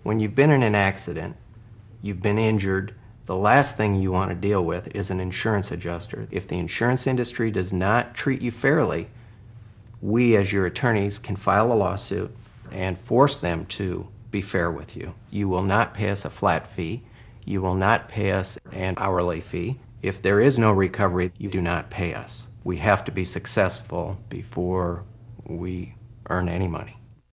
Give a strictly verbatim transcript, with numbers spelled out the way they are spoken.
When you've been in an accident, you've been injured, the last thing you want to deal with is an insurance adjuster. If the insurance industry does not treat you fairly, we as your attorneys can file a lawsuit and force them to be fair with you. You will not pay us a flat fee. You will not pay us an hourly fee. If there is no recovery, you do not pay us. We have to be successful before we earn any money.